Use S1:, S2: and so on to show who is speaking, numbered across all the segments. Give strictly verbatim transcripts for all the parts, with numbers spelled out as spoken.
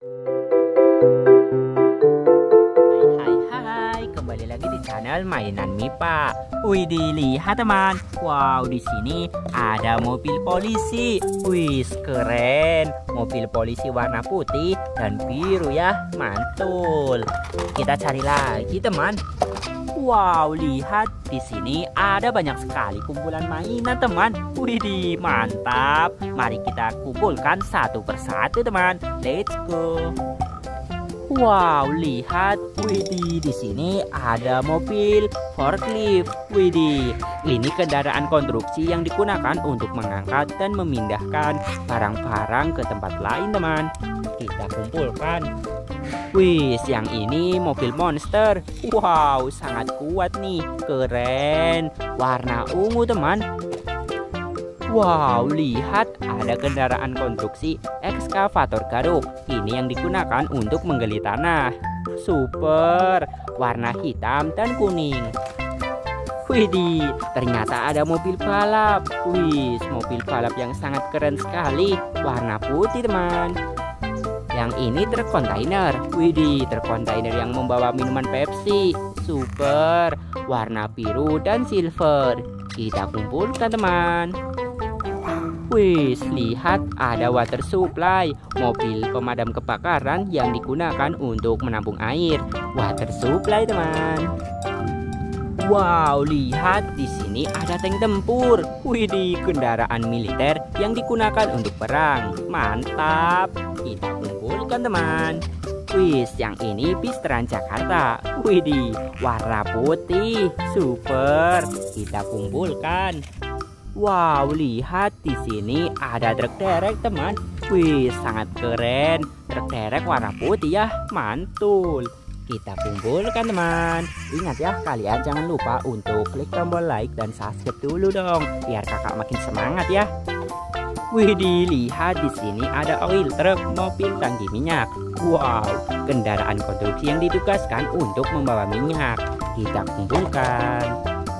S1: Hai hai hai, kembali lagi di channel Mainan Mipa. Wih, dilihat teman. Wow, di sini ada mobil polisi. Wih, keren. Mobil polisi warna putih dan biru ya, mantul. Kita cari lagi teman. Wow, lihat di sini ada banyak sekali kumpulan mainan teman. Widih, mantap. Mari kita kumpulkan satu persatu teman. Let's go. Wow, lihat. Widih, di sini ada mobil forklift. Widih, ini kendaraan konstruksi yang digunakan untuk mengangkat dan memindahkan barang-barang ke tempat lain teman. Kita kumpulkan. Wih, yang ini mobil monster. Wow, sangat kuat nih. Keren. Warna ungu teman. Wow, lihat ada kendaraan konstruksi ekskavator garuk. Ini yang digunakan untuk menggali tanah. Super. Warna hitam dan kuning. Widih, ternyata ada mobil balap. Wih, mobil balap yang sangat keren sekali. Warna putih teman. Yang ini truk kontainer. Widih, truk kontainer yang membawa minuman Pepsi. Super. Warna biru dan silver. Kita kumpulkan teman. Wih, lihat ada water supply. Mobil pemadam kebakaran yang digunakan untuk menampung air. Water supply teman. Wow, lihat di sini ada tank tempur. Widih, kendaraan militer yang digunakan untuk perang. Mantap. Kita kumpulkan teman. Wih, yang ini bis Transjakarta. Widih, warna putih. Super. Kita kumpulkan. Wow, lihat di sini ada truk derek teman. Wih, sangat keren. Truk derek warna putih ya, mantul. Kita kumpulkan teman. Ingat ya, kalian jangan lupa untuk klik tombol like dan subscribe dulu dong, biar kakak makin semangat ya. Wih, dilihat di sini ada oil truck, mobil tangki minyak. Wow, kendaraan konstruksi yang ditugaskan untuk membawa minyak. Kita kumpulkan.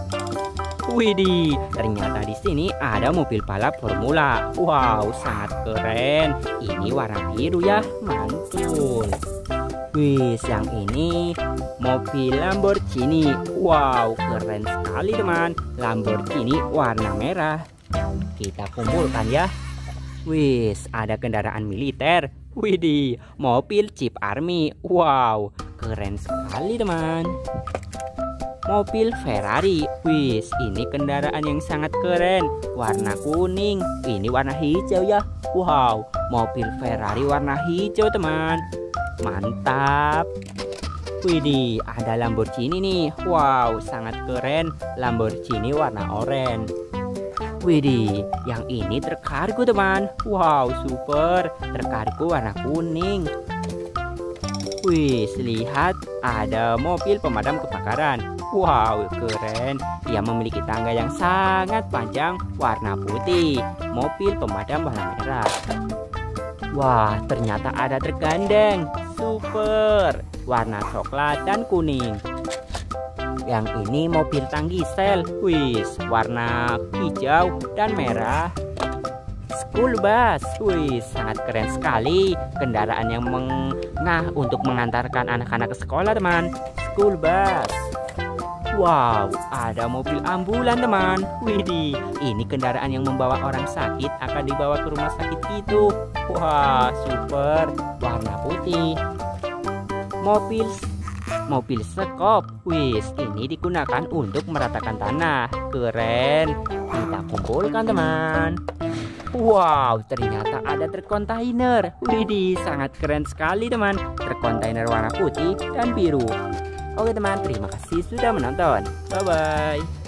S1: Widih, ternyata di sini ada mobil balap formula. Wow, sangat keren. Ini warna biru ya, mantul. Wih, yang ini mobil Lamborghini. Wow, keren sekali teman. Lamborghini warna merah. Kita kumpulkan ya. Wih, ada kendaraan militer. Widih, mobil Jeep Army. Wow, keren sekali teman. Mobil Ferrari. Wih, ini kendaraan yang sangat keren. Warna kuning. Ini warna hijau ya. Wow, mobil Ferrari warna hijau teman. Mantap. Widih, ada Lamborghini nih. Wow, sangat keren. Lamborghini warna oranye. Widih, yang ini truk kargo teman. Wow, super. Truk kargo warna kuning. Wih, lihat ada mobil pemadam kebakaran. Wow, keren. Dia memiliki tangga yang sangat panjang warna putih. Mobil pemadam warna merah. Wah, ternyata ada truk gandeng. Super. Warna coklat dan kuning. Yang ini mobil tangki sel. Wih, warna hijau dan merah. School bus. Wih, sangat keren sekali. Kendaraan yang mengah untuk mengantarkan anak-anak ke sekolah teman. School bus. Wow, ada mobil ambulan teman. Widih, ini kendaraan yang membawa orang sakit akan dibawa ke rumah sakit itu. Wah, super. Warna putih. Mobil Mobil sekop. Wih, ini digunakan untuk meratakan tanah. Keren. Kita kumpulkan teman. Wow, ternyata ada truk kontainer. Widih, sangat keren sekali teman. Truk kontainer warna putih dan biru. Oke teman, terima kasih sudah menonton. Bye bye.